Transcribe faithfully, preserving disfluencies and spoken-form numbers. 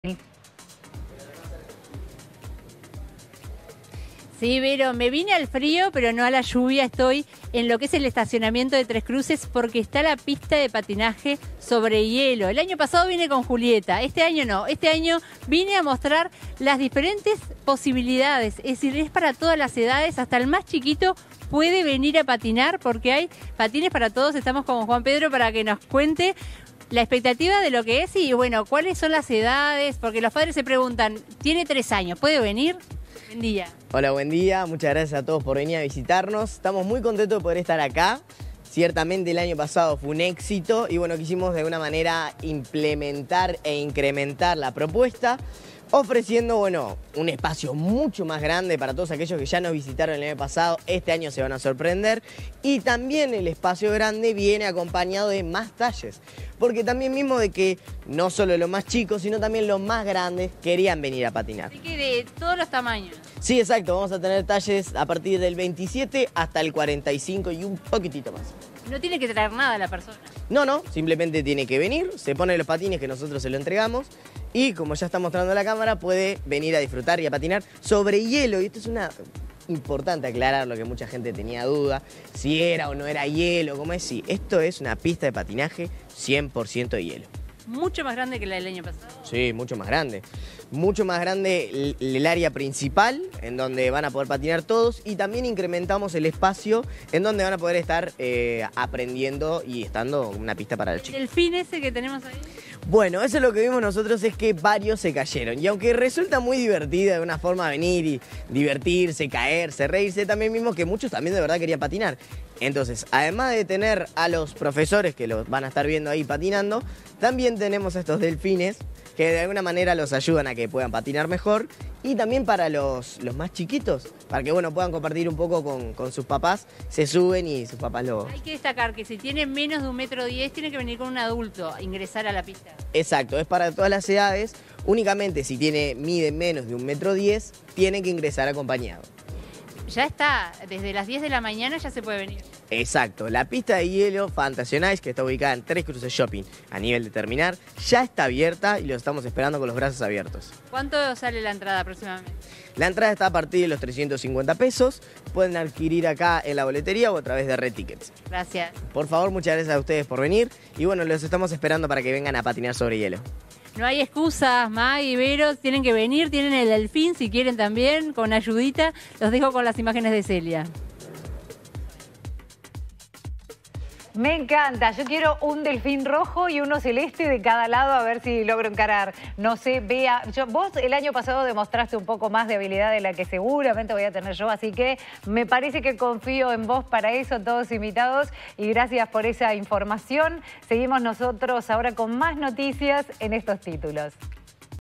Sí, Vero, me vine al frío, pero no a la lluvia. Estoy en lo que es el estacionamiento de Tres Cruces porque está la pista de patinaje sobre hielo. El año pasado vine con Julieta, este año no. Este año vine a mostrar las diferentes posibilidades. Es decir, es para todas las edades, hasta el más chiquito puede venir a patinar porque hay patines para todos. Estamos con Juan Pedro para que nos cuente la expectativa de lo que es y, bueno, cuáles son las edades, porque los padres se preguntan, tiene tres años, ¿puede venir? Buen día. Hola, buen día. Muchas gracias a todos por venir a visitarnos. Estamos muy contentos de poder estar acá. Ciertamente el año pasado fue un éxito y bueno, quisimos de alguna manera implementar e incrementar la propuesta, ofreciendo, bueno, un espacio mucho más grande para todos aquellos que ya nos visitaron el año pasado. Este año se van a sorprender y también el espacio grande viene acompañado de más talles, porque también mismo de que no solo los más chicos, sino también los más grandes querían venir a patinar. Así que de todos los tamaños. Sí, exacto, vamos a tener talles a partir del veintisiete hasta el cuarenta y cinco y un poquitito más. No tiene que traer nada la persona. No, no, simplemente tiene que venir, se pone los patines que nosotros se lo entregamos y como ya está mostrando la cámara, puede venir a disfrutar y a patinar sobre hielo. Y esto es una importante aclarar, lo que mucha gente tenía duda, si era o no era hielo, ¿cómo es? Sí, esto es una pista de patinaje cien por ciento de hielo. Mucho más grande que la del año pasado. Sí, mucho más grande. Mucho más grande el, el área principal, en donde van a poder patinar todos, y también incrementamos el espacio en donde van a poder estar eh, aprendiendo y estando en una pista para los chicos. ¿El delfín ese que tenemos ahí? Bueno, eso es lo que vimos nosotros, es que varios se cayeron. Y aunque resulta muy divertida de una forma venir y divertirse, caerse, reírse, también vimos que muchos también de verdad querían patinar. Entonces, además de tener a los profesores que los van a estar viendo ahí patinando, también tenemos a estos delfines que de alguna manera los ayudan a que puedan patinar mejor. Y también para los, los más chiquitos, para que bueno, puedan compartir un poco con, con sus papás, se suben y sus papás lo... Hay que destacar que si tiene menos de un metro diez, tiene que venir con un adulto a ingresar a la pista. Exacto, es para todas las edades. Únicamente si tiene, mide menos de un metro diez, tiene que ingresar acompañado. Ya está, desde las diez de la mañana ya se puede venir. Exacto, la pista de hielo Fantasy on Ice, que está ubicada en Tres Cruces Shopping a nivel de terminar, ya está abierta y lo estamos esperando con los brazos abiertos. ¿Cuánto sale la entrada aproximadamente? La entrada está a partir de los trescientos cincuenta pesos, pueden adquirir acá en la boletería o a través de Red Tickets. Gracias. Por favor, muchas gracias a ustedes por venir y bueno, los estamos esperando para que vengan a patinar sobre hielo. No hay excusas, Maggie, Vero, tienen que venir, tienen el delfín si quieren también, con ayudita. Los dejo con las imágenes de Celia. Me encanta, yo quiero un delfín rojo y uno celeste de cada lado, a ver si logro encarar. No sé, Bea, yo, vos el año pasado demostraste un poco más de habilidad de la que seguramente voy a tener yo, así que me parece que confío en vos para eso, todos invitados, y gracias por esa información. Seguimos nosotros ahora con más noticias en estos títulos.